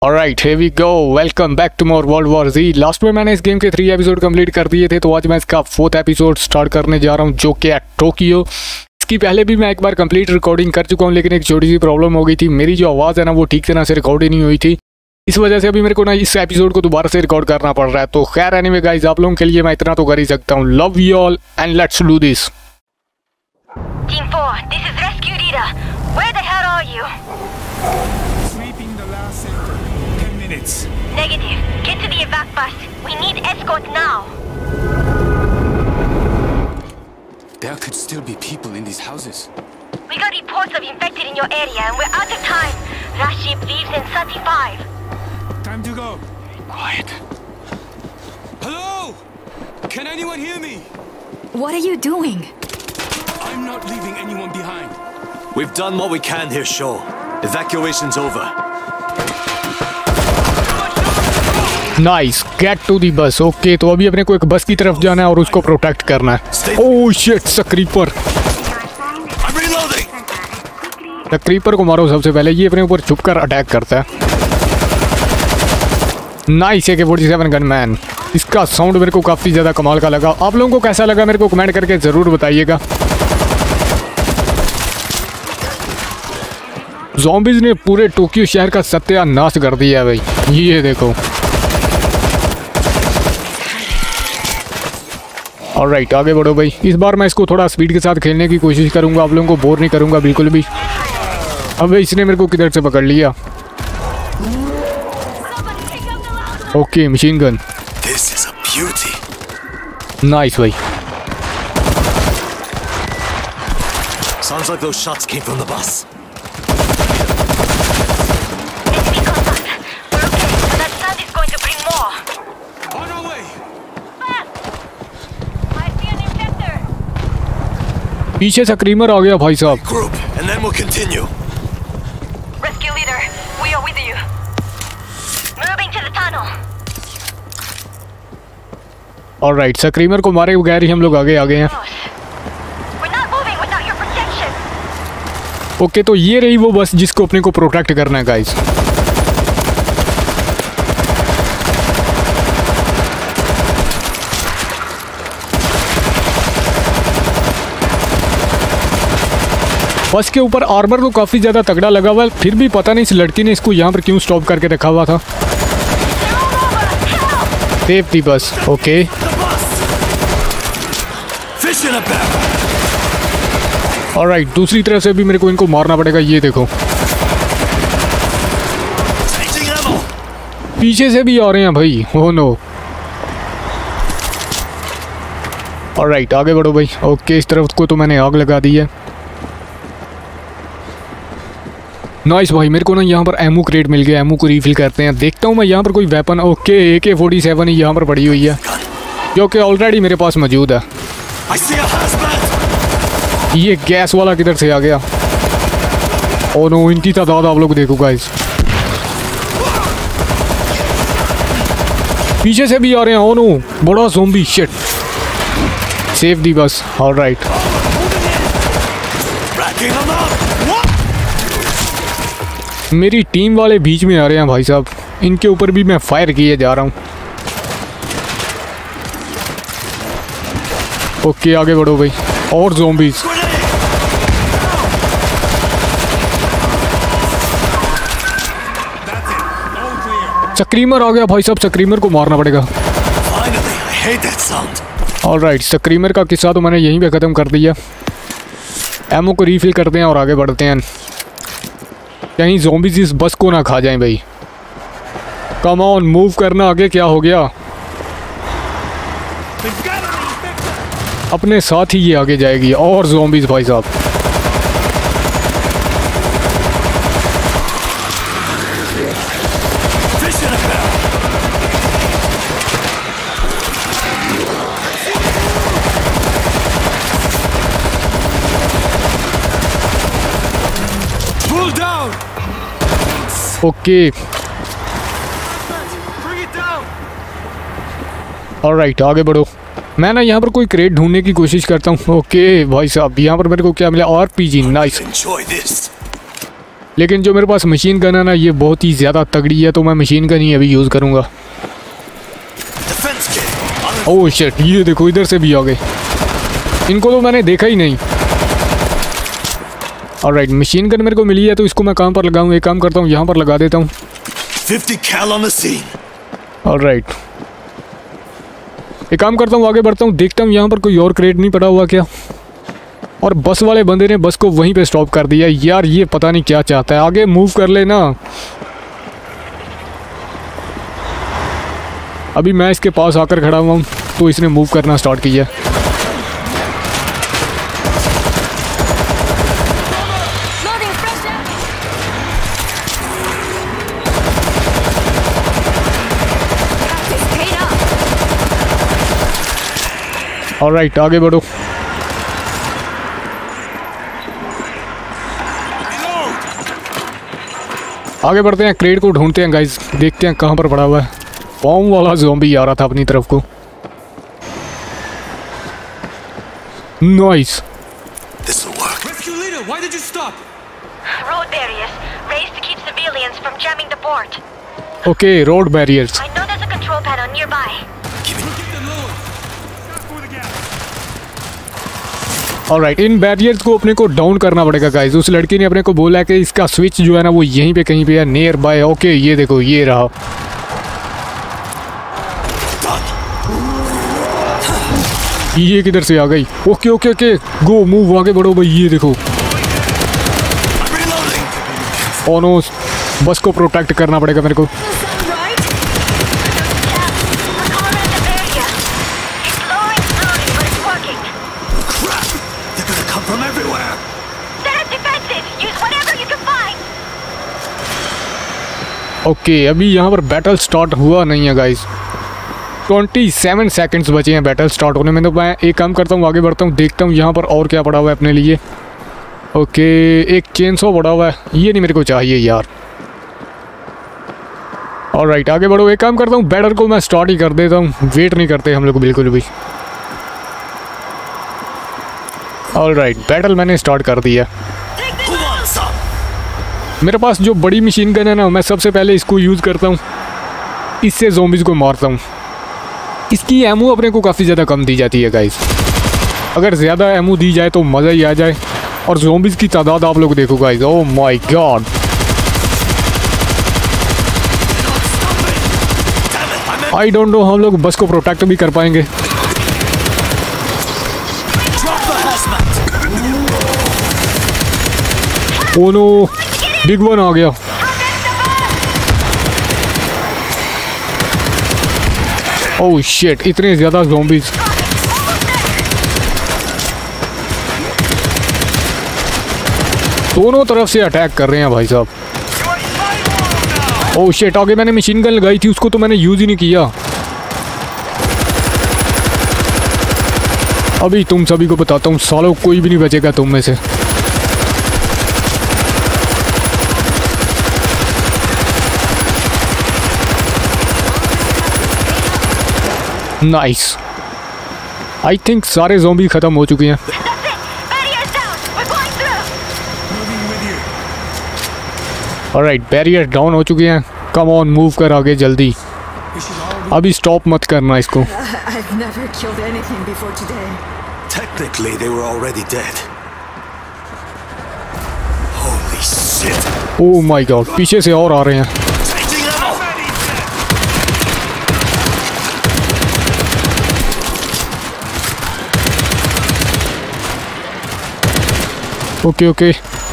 Alright, here we go. Welcome back to more world war Z। Last में मैंने इस game के 3 episode complete कर दिए थे, तो आज मैं इसका 4th एपिसोड स्टार्ट करने जा रहा हूँ, जो कि है टोक्यो। इसकी पहले भी मैं एक बार कंप्लीट रिकॉर्डिंग कर चुका हूँ, लेकिन एक छोटी सी प्रॉब्लम हो गई थी। मेरी जो आवाज़ है ना, वो ठीक तरह से रिकॉर्ड ही नहीं हुई थी। इस वजह से अभी मेरे को ना इस एपिसोड को दोबारा से रिकॉर्ड करना पड़ रहा है। तो खैर एनीवे गाइस, आप लोगों के लिए मैं इतना तो कर ही सकता हूँ। Love you all and let's do this. Team 4, this is Rescue Rita. Where the hell are you? Sweeping the last sector. 10 minutes. Negative. Get to the evac bus. We need escort now. There could still be people in these houses. We got reports of infected in your area and we're out of time. Rush ship leaves in 35. Time to go. Quiet. Hello? Can anyone hear me? What are you doing? I'm not leaving anyone behind. We've done what we can here, Shaw. Evacuation's over. Nice, get to the bus. Okay, तो अभी अपने को एक बस की तरफ जाना है और उसको प्रोटेक्ट करना है। Oh shit, scraper. स्क्रीपर को मारो सबसे पहले, ये अपने ऊपर छुपकर अटैक करता है। Nice, AK-47 gunman. इसका साउंड मेरे को काफ़ी ज़्यादा कमाल का लगा। आप लोगों को कैसा लगा मेरे को कमेंट करके ज़रूर बताइएगा। ज़ॉम्बीज़ ने पूरे टोक्यो शहर का सत्यानाश कर दिया है भाई, ये देखो। ऑलराइट, आगे बढ़ो भाई। इस बार मैं इसको थोड़ा स्पीड के साथ खेलने की कोशिश करूंगा, आप लोगों को बोर नहीं करूंगा बिल्कुल भी। अबे इसने मेरे को किधर से पकड़ लिया। Okay, machine gun. नाइस भाई। Sounds like those shots came from the bus. पीछे से क्रीमर आ गया भाई साहब। And then we'll continue. Rescue leader, we are with you. Moving to the tunnel. Alright, screamer को मारे बगैर ही हम लोग आगे आ गए हैं। We're not moving without your protection. Okay, तो ये रही वो बस जिसको अपने को प्रोटेक्ट करना है गाइस। बस के ऊपर आर्मर तो काफ़ी ज़्यादा तगड़ा लगा हुआ है, फिर भी पता नहीं इस लड़की ने इसको यहाँ पर क्यों स्टॉप करके रखा हुआ था। सेफ थी बस। ओके, ऑलराइट, दूसरी तरफ से भी मेरे को इनको मारना पड़ेगा। ये देखो, पीछे से भी आ रहे हैं भाई। Oh no. ऑलराइट, आगे बढ़ो भाई। ओके, इस तरफ को तो मैंने आग लगा दी है। नाइस भाई, मेरे को ना यहाँ पर एमो क्रेट मिल गया। एमो को रीफिल करते हैं। देखता हूँ मैं यहाँ पर कोई वेपन। ओके, AK-47 ही यहाँ पर पड़ी हुई है, जो कि ऑलरेडी मेरे पास मौजूद है। ये गैस वाला किधर से आ गया। ओह नो, इनकी तादाद आप लोग देखो गाइस। पीछे से भी आ रहे हैं। ओह नो, बड़ा zombie. Shit, save the bus. Alright, मेरी टीम वाले बीच में आ रहे हैं भाई साहब। इनके ऊपर भी मैं फायर किए जा रहा हूँ। ओके, आगे बढ़ो भाई। और ज़ॉम्बीज़। स्क्रीमर आ गया भाई साहब, स्क्रीमर को मारना पड़ेगा। ऑलराइट, स्क्रीमर का किस्सा तो मैंने यहीं पे ख़त्म कर दिया। एमओ को रीफिल करते हैं और आगे बढ़ते हैं, कहीं ज़ॉम्बीज़ इस बस को ना खा जाएं भाई। कम ऑन, मूव करना आगे। क्या हो गया, अपने साथ ही ये आगे जाएगी। और ज़ॉम्बीज़ भाई साहब। ओके, ऑलराइट, आगे बढ़ो। मैं ना यहाँ पर कोई क्रेट ढूंढने की कोशिश करता हूँ। ओके भाई साहब, यहाँ पर मेरे को क्या मिला। RPG। नाइस। लेकिन जो मेरे पास मशीन गन है ना, ये बहुत ही ज़्यादा तगड़ी है, तो मैं मशीन गन ही अभी यूज़ करूँगा। ओह शिट, ये देखो इधर से भी आ गए। इनको तो मैंने देखा ही नहीं। ऑलराइट, मशीन गन मेरे को मिली है, तो इसको मैं कहाँ पर लगाऊँ? एक काम करता हूँ, यहाँ पर लगा देता हूँ। 50 cal on the scene. Alright, एक काम करता हूँ, आगे बढ़ता हूँ, देखता हूँ यहाँ पर कोई और क्रेट नहीं पड़ा हुआ क्या। और बस वाले बंदे ने बस को वहीं पे स्टॉप कर दिया यार, ये पता नहीं क्या चाहता है। आगे मूव कर लेना। अभी मैं इसके पास आकर खड़ा हुआ हूँ, तो इसने मूव करना स्टार्ट किया। ऑलराइट, आगे बढ़ो। आगे बढ़ते हैं, क्रेट को ढूंढते हैं गाइस, देखते हैं कहाँ पर पड़ा हुआ है। बॉम्ब वाला ज़ॉम्बी आ रहा था अपनी तरफ को। Nice. Rescue leader, why did you stop? Road barriers raised to keep civilians from jamming the port. Okay, road barriers. I know there's a control panel nearby. Alright, इन बैरियर्स को अपने को डाउन करना पड़ेगा गाइस। उस लड़की ने अपने को बोला है कि इसका स्विच जो है ना, वो यहीं पे कहीं पे है, नियर बाय। ओके, ये देखो, ये रहा। ये किधर से आ गई? Okay okay okay, go move, आगे बढ़ो भाई। ये देखो, ओह नो, बस को प्रोटेक्ट करना पड़ेगा मेरे को। ओके, अभी यहाँ पर बैटल स्टार्ट हुआ नहीं है गाइस। 27 सेकंड्स बचे हैं बैटल स्टार्ट होने में, तो मैं एक काम करता हूँ, आगे बढ़ता हूँ, देखता हूँ यहाँ पर और क्या पड़ा हुआ है अपने लिए। ओके, एक चेनसॉ पड़ा हुआ है, ये नहीं मेरे को चाहिए यार। ऑलराइट, आगे बढ़ो। एक काम करता हूँ, बैटल को मैं स्टार्ट ही कर देता हूँ, वेट नहीं करते हम लोग बिल्कुल भी। ऑलराइट, बैटल मैंने स्टार्ट कर दिया। मेरे पास जो बड़ी मशीन गन है ना, मैं सबसे पहले इसको यूज़ करता हूँ, इससे ज़ॉम्बीज़ को मारता हूँ। इसकी एमो अपने को काफ़ी ज़्यादा कम दी जाती है गाइस। अगर ज़्यादा एमो दी जाए तो मज़ा ही आ जाए। और ज़ॉम्बीज़ की तादाद आप लोग देखो guys, oh my god. I don't know हम लोग बस को प्रोटेक्ट भी कर पाएंगे। ओह नो, बिग वन आ गया। ओह शिट, इतने ज़्यादा ज़ॉम्बीज़। दोनों तरफ से अटैक कर रहे हैं भाई साहब। ओह शिट, आगे मैंने मशीन गन लगाई थी, उसको तो मैंने यूज़ ही नहीं किया। अभी तुम सभी को बताता हूँ सालों, कोई भी नहीं बचेगा तुम में से। नाइस, आई थिंक सारे ज़ॉम्बी ख़त्म हो चुके हैं। ऑलराइट, बैरियर डाउन हो चुके हैं। कम ऑन, मूव कर आगे जल्दी। अभी स्टॉप मत करना इसको। I've never killed anything before today. Technically, they were already dead. Holy shit! Oh my god, पीछे से और आ रहे हैं। Changing ammo! Okay okay,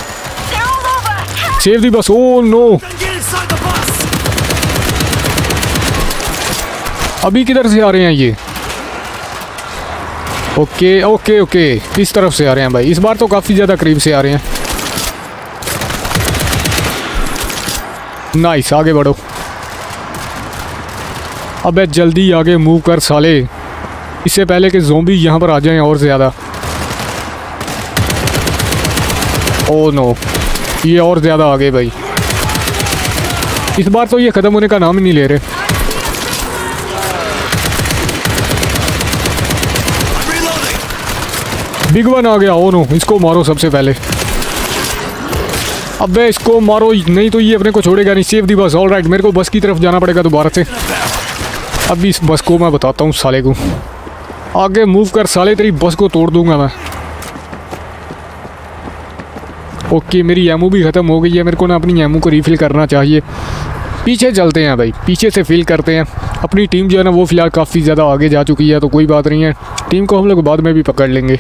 save the bus. Oh no, Get inside the bus! अभी किधर से आ रहे हैं ये? ओके ओके ओके, इस तरफ से आ रहे हैं भाई। इस बार तो काफ़ी ज़्यादा करीब से आ रहे हैं। नाइस, आगे बढ़ो। अबे जल्दी आगे मूव कर साले, इससे पहले कि ज़ॉम्बी यहाँ पर आ जाएं और ज़्यादा। ओह नो, ये और ज़्यादा आ गए भाई। इस बार तो ये ख़त्म होने का नाम ही नहीं ले रहे। बिग वन आ गया। ओह नो, इसको मारो सबसे पहले। अबे इसको मारो, नहीं तो ये अपने को छोड़ेगा नहीं। Save the bus. ऑलराइट, मेरे को बस की तरफ जाना पड़ेगा दोबारा से। अभी इस बस को मैं बताता हूँ साले को, आगे मूव कर साले, तेरी बस को तोड़ दूंगा मैं। ओके, मेरी एमओ भी ख़त्म हो गई है, मेरे को ना अपनी एमओ को रिफ़िल करना चाहिए। पीछे चलते हैं भाई, पीछे से फिल करते हैं। अपनी टीम जो है ना वो फ़िलहाल काफ़ी ज़्यादा आगे जा चुकी है, तो कोई बात नहीं है, टीम को हम लोग बाद में भी पकड़ लेंगे।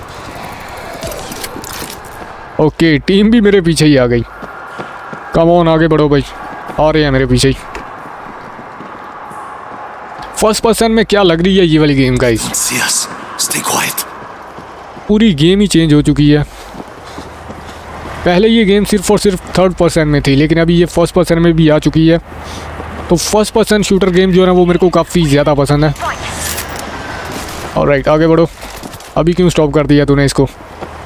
ओके, टीम भी मेरे पीछे ही आ गई। कम ऑन, आगे बढ़ो भाई, आ रहे हैं मेरे पीछे ही। फर्स्ट पर्सन में क्या लग रही है ये वाली गेम गाइस, पूरी गेम ही चेंज हो चुकी है। पहले ये गेम सिर्फ और सिर्फ थर्ड पर्सन में थी, लेकिन अभी ये फर्स्ट पर्सन में भी आ चुकी है। तो फर्स्ट पर्सन शूटर गेम जो है ना वो मेरे को काफ़ी ज़्यादा पसंद है। ऑलराइट, आगे बढ़ो। अभी क्यों स्टॉप कर दिया तूने इसको?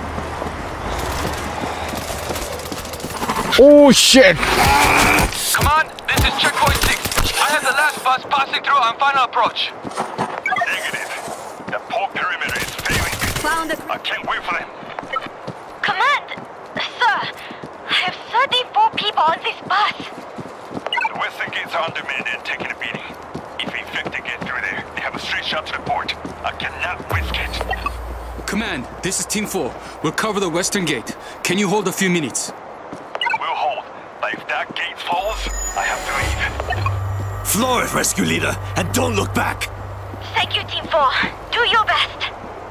Oh shit! Come on, this is checkpoint 6. I have the last bus passing through on final approach. Negative. The whole perimeter is failing. Found it. I can't wait for them. Command! Sir, I have 34 people on this bus. The western gates are undermanned and taking a beating. If infected get through there, they have a straight shot to the port. I cannot risk it. Command, this is Team 4. We'll cover the western gate. Can you hold a few minutes? We'll hold. But if that gate falls, I have to leave. Floor it, rescue leader, and don't look back. Thank you, Team 4. Do your best.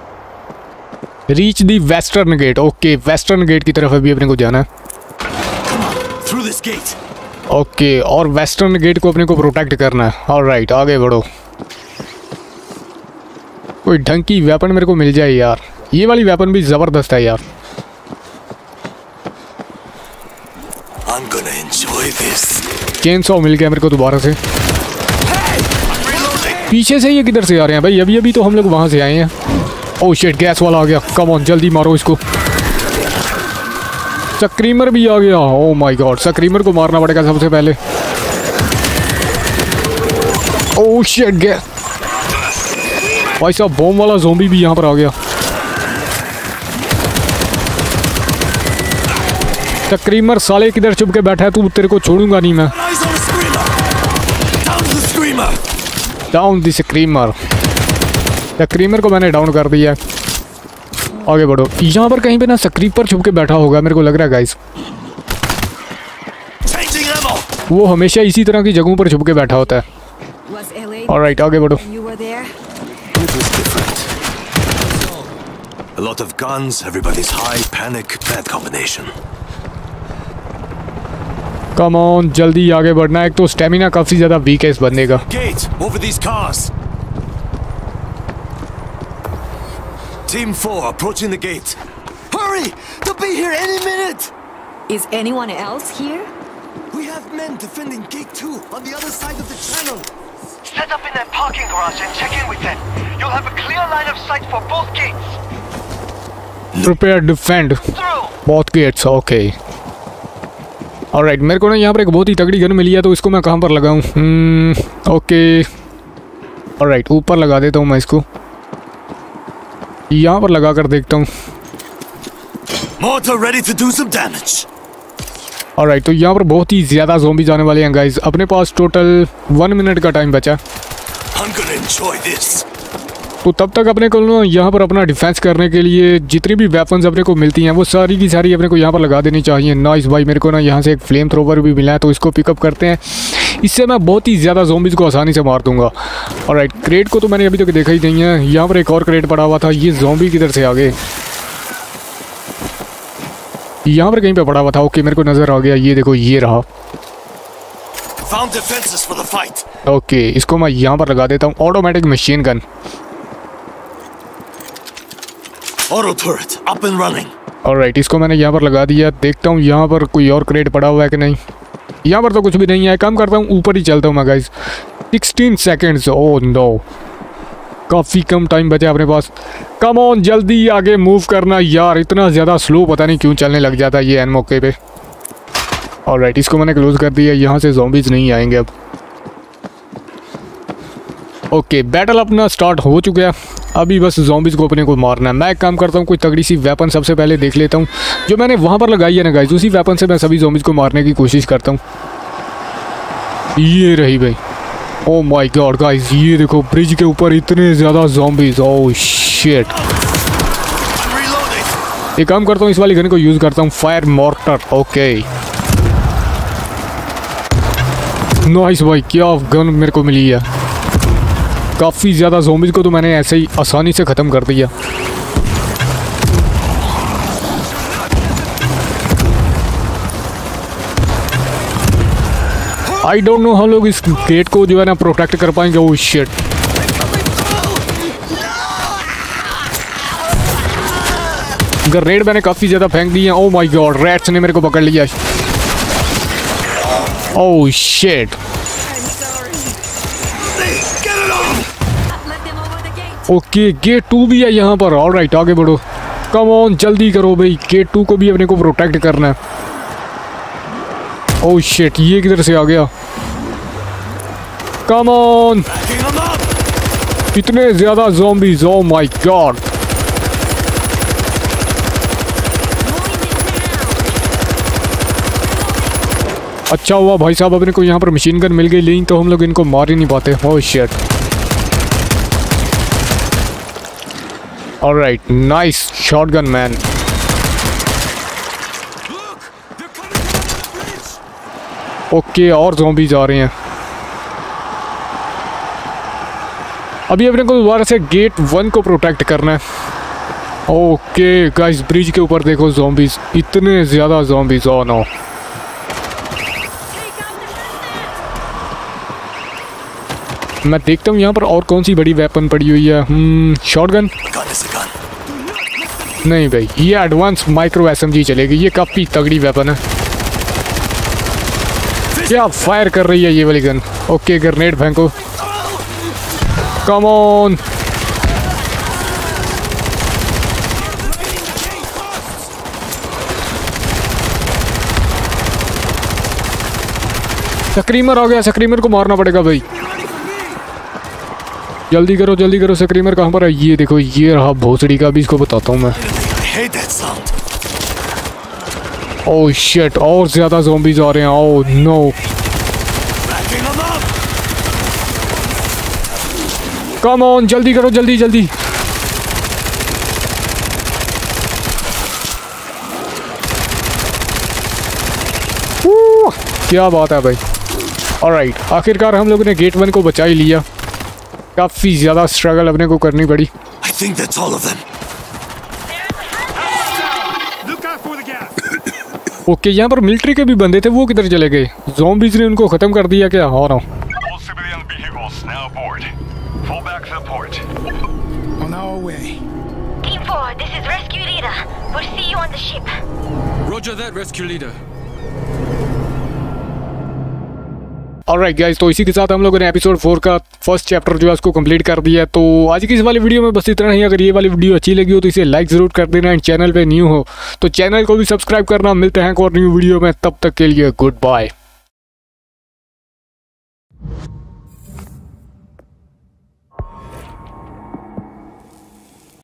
Reach the western gate. Okay, western gate की तरफ अभी अपने को जाना है। Through this gate. Okay, और western gate को अपने को प्रोटेक्ट करना है। ऑलराइट, आगे बढ़ो। कोई ढंग की वेपन मेरे को मिल जाए यार, ये वाली वेपन भी ज़बरदस्त है यार। I'm gonna enjoy this. Chainsaw मिल गया मेरे को दोबारा से। पीछे से ये किधर से आ रहे हैं भाई? अभी अभी तो हम लोग वहाँ से आए हैं। ओह शिट, गैस वाला आ गया। कम ऑन, जल्दी मारो इसको। स्क्रीमर भी आ गया। ओह माय गॉड, स्क्रीमर को मारना पड़ेगा सबसे पहले। Oh shit, gas. भाई साहब, बॉम्ब वाला ज़ोंबी भी यहाँ पर आ गया। स्क्रीमर साले किधर छुप के बैठा है तू? तेरे को छोड़ूंगा नहीं मैं। Eyes on the screamer. Down the screamer. Down the screamer. Screamer को मैंने डाउन कर दिया। आगे बढ़ो। यहाँ पर कहीं पे ना स्क्रीपर छुप के बैठा होगा मेरे को लग रहा है गाइस। Changing ammo. वो हमेशा इसी तरह की जगहों पर छुप के बैठा होता है। Was LA? ऑलराइट, आगे बढ़ो। You were there? It was different. A lot of guns, everybody's high, panic, bad combination. Come on, जल्दी आगे बढ़ना है। एक तो स्टेमिना काफ़ी ज़्यादा वीक है इस बंदे का। Gate, over these cars. Team 4 approaching the gate. Hurry! They'll be here any minute! Is anyone else here? We have men defending gate 2 on the other side of the channel. Set up in that parking garage and check in with them. You'll have a clear line of sight for both gates. Prepare defend Through. both gates. Okay, alright. मेरे को ना यहाँ पर एक बहुत ही तगड़ी gun मिली है, तो इसको मैं कहाँ पर लगाऊँ? ओके, ऑलराइट, ऊपर लगा देता हूँ मैं इसको। यहाँ पर लगा कर देखता हूँ। Mortar ready to do some damage. Alright, तो यहाँ पर बहुत ही ज़्यादा ज़ॉम्बीज़ आने वाले हैं गाइस। अपने पास टोटल 1 मिनट का टाइम बचा। I'm gonna enjoy this. तो तब तक अपने को ना यहाँ पर अपना डिफेंस करने के लिए जितनी भी वेपन्स अपने को मिलती हैं वो सारी की सारी अपने को यहाँ पर लगा देनी चाहिए। नाइस भाई, मेरे को ना यहाँ से एक फ्लेम थ्रोवर भी मिला है, तो इसको पिकअप करते हैं। इससे मैं बहुत ही ज़्यादा ज़ॉम्बीज़ को आसानी से मार दूंगा। ऑलराइट, क्रेट को तो मैंने अभी तक देखा ही नहीं है। यहाँ पर एक और क्रेट पड़ा हुआ था। ये ज़ॉम्बी किधर से आ गए? यहाँ पर कहीं पे पड़ा हुआ था। ओके, मेरे को नज़र आ गया। ये देखो, ये रहा। Found defenses for the fight. Okay, इसको मैं यहाँ पर लगा देता हूँ। Automatic machine gun. Auto turret up and running. Alright, इसको मैंने यहाँ पर लगा दिया। देखता हूँ यहाँ पर कोई और क्रेट पड़ा हुआ है कि नहीं। यहाँ पर तो कुछ भी नहीं है। काम करता हूँ, ऊपर ही चलता हूँ मैं गाइस। 16 सेकेंड्स। ओह नो, काफ़ी कम टाइम बचा अपने पास। कम ऑन, जल्दी आगे मूव करना यार। इतना ज़्यादा स्लो पता नहीं क्यों चलने लग जाता है ये एन मौके पे। ऑलराइट, इसको मैंने क्लोज कर दिया। यहाँ से ज़ॉम्बीज़ नहीं आएंगे अब। ओके, बैटल अपना स्टार्ट हो चुका है। अभी बस ज़ॉम्बीज़ को अपने को मारना है। मैं एक काम करता हूँ, कोई तगड़ी सी वेपन सबसे पहले देख लेता हूँ जो मैंने वहाँ पर लगाई है ना गाइस, उसी वेपन से मैं सभी ज़ॉम्बीज़ को मारने की कोशिश करता हूँ। ये रही भाई। ओ माय गॉड गाइस, ये देखो ब्रिज के ऊपर इतने ज़्यादा ज़ॉम्बीज़। Oh shit. एक काम करता हूँ, इस वाली गन को यूज़ करता हूँ, फायर मॉर्टर। ओके नाइस भाई, क्या गन मेरे को मिली है। काफ़ी ज़्यादा ज़ॉम्बीज़ को तो मैंने ऐसे ही आसानी से ख़त्म कर दिया। आई डोंट नो हम लोग इस गेट को जो है ना प्रोटेक्ट कर पाएंगे। Oh shit. ग्रेनेड मैंने काफ़ी ज़्यादा फेंक दिए हैं। ओह माय गॉड, रैट्स ने मेरे को पकड़ लिया। Oh shit. ओके गेट 2 भी है यहाँ पर। ऑलराइट आगे बढ़ो, कम ऑन जल्दी करो भाई, गेट 2 को भी अपने को प्रोटेक्ट करना है। ओह शिट, ये किधर से आ गया। कम ऑन, इतने ज़्यादा ज़ॉम्बीज़। Oh my God. अच्छा हुआ भाई साहब अपने को यहाँ पर मशीन गन मिल गई, लेकिन तो हम लोग इनको मार ही नहीं पाते। Oh shit. Alright nice shotgun man. Okay और ज़ॉम्बीज़ आ रहे हैं। अभी अपने को दोबारा से गेट 1 को प्रोटेक्ट करना है। ओके गाइस, ब्रिज के ऊपर देखो ज़ॉम्बीज़, इतने ज़्यादा ज़ॉम्बीज़। Oh no. मैं देखता हूँ यहाँ पर और कौन सी बड़ी वेपन पड़ी हुई है। शॉटगन नहीं भाई, ये एडवांस माइक्रो एसएमजी चलेगी, ये काफ़ी तगड़ी वेपन है। क्या फायर कर रही है ये वाली गन। ओके ग्रेनेड फेंको, कम ऑन। स्क्रीमर आ गया, स्क्रीमर को मारना पड़ेगा भाई। जल्दी करो जल्दी करो। स्क्रीमर कहाँ पर है? ये देखो, ये रहा भोसड़ी का, भी इसको बताता हूँ मैं। ओह शिट, और ज़्यादा ज़ॉम्बीज़ आ रहे हैं। ओह नो, कम ऑन जल्दी करो, जल्दी जल्दी। क्या बात है भाई। ऑलराइट, आखिरकार हम लोगों ने गेट 1 को बचा ही लिया। काफ़ी ज़्यादा स्ट्रगल अपने को करनी पड़ी। I think that's all of them. Okay यहाँ पर मिलिट्री के भी बंदे थे, वो किधर चले गए? ज़ॉम्बीज़ ने उनको ख़त्म कर दिया क्या? हो रहा हूँ। All civilian vehicles now aboard. Fall back to the port. On our way. Team 4, this is Rescue Leader. We'll see you on the ship. Roger that, rescue leader. Alright guys, तो इसी के साथ हम लोगों ने एपिसोड 4 का first chapter जो है उसको कंप्लीट कर दिया है। तो आज की इस वाली वीडियो में बस इतना ही। अगर ये वाली वीडियो अच्छी लगी हो तो इसे लाइक ज़रूर कर देना। एंड चैनल पे न्यू हो तो चैनल को भी सब्सक्राइब करना। मिलते हैं एक और न्यू वीडियो में, तब तक के लिए गुड बाय।